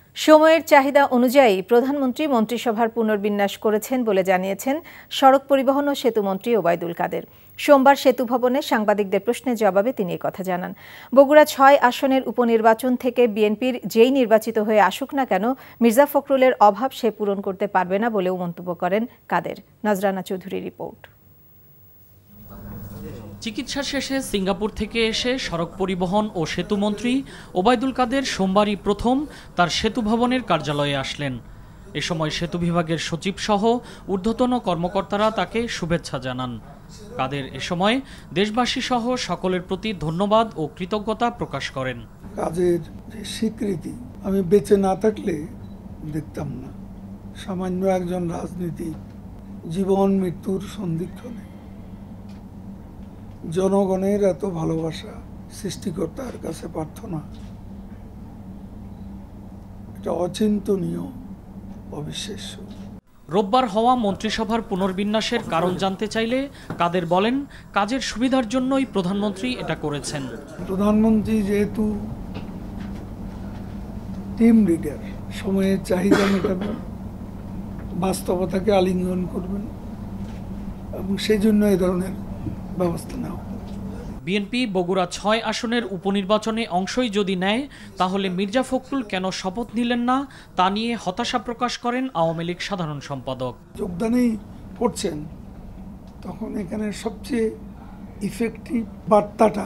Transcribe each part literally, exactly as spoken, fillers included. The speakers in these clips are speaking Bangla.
সময়ের চাহিদা অনুযায়ী প্রধানমন্ত্রী মন্ত্রিসভার পুনর্বিন্যাস করেছেন বলে জানিয়েছেন সড়ক পরিবহন ও সেতুমন্ত্রী ওবায়দুল কাদের। সোমবার সেতু ভবনে সাংবাদিকদের প্রশ্নের জবাবে তিনি একথা জানান। বগুড়া ছয় আসনের উপনির্বাচন থেকে বিএনপির যেই নির্বাচিত হয়ে আসুক না কেন মির্জা ফখরুলের অভাব সে পূরণ করতে পারবে না বলেও মন্তব্য করেন কাদের। নজরানা চৌধুরী রিপোর্ট। চিকিৎসা শেষে সিঙ্গাপুর থেকে এসে সড়ক পরিবহন ও সেতুমন্ত্রী ওবায়দুল কাদের সোমবারই প্রথম তার সেতু ভবনের কার্যালয়ে আসলেন। এ সময় সেতু বিভাগের সচিব সহ ঊর্ধ্বতন কর্মকর্তারা তাকে শুভেচ্ছা জানান। কাদের এ সময় দেশবাসী সহ সকলের প্রতি ধন্যবাদ ও কৃতজ্ঞতা প্রকাশ করেন। কাজের যে স্বীকৃতি আমি বেঁচে না থাকলে দেখতাম না। সামান্য একজন রাজনীতি জীবন মৃত্যুর সন্ধিক্ষণে জনগণের এত ভালোবাসা সৃষ্টিকর্তার কাছে প্রার্থনা, এটা অচিন্তনীয়, অবিশ্বাস্য। রোববার হওয়া মন্ত্রিসভার পুনর্বিন্যাসের কারণ জানতে চাইলে কাদের বলেন, কাজের সুবিধার জন্যই প্রধানমন্ত্রী এটা করেছেন। প্রধানমন্ত্রী যেহেতু টিম লিডার, সময়ের চাহিদা মেটাবেন, বাস্তবতাকে আলিঙ্গন করবেন এবং সেই জন্য এই ধরনের ব্যবস্থা নেওয়া। বিএনপি বগুড়া ছয় আসনের উপনির্বাচনে অংশই যদি নেয় তাহলে মির্জা ফখরুল কেন শপথ নিলেন না তা নিয়ে হতাশা প্রকাশ করেন আওয়ামী লীগ সাধারণ সম্পাদক। যোগদানেই করছেন, তখন এখানে সবচেয়ে ইফেক্টিভ বার্তাটা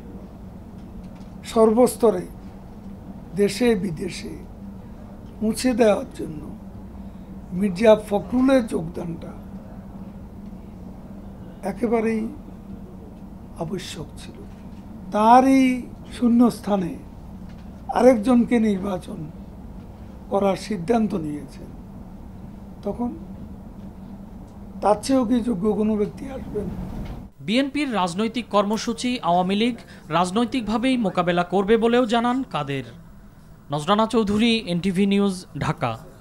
সর্বস্তরে দেশে বিদেশে মুছে দেওয়ার জন্য মির্জা ফখরুলের যোগদানটা একেবারেই আবশ্যক ছিল। তারই শূন্য স্থানে আরেকজনকে নির্বাচন করার সিদ্ধান্ত নিয়েছেন, তখন তার চেয়েও কি যোগ্য কোনো ব্যক্তি আসবেন? বিএনপির রাজনৈতিক কর্মসূচি আওয়ামী লীগ রাজনৈতিকভাবেই মোকাবেলা করবে বলেও জানান কাদের। Nazrana Chowdhury, NTV news, Dhaka.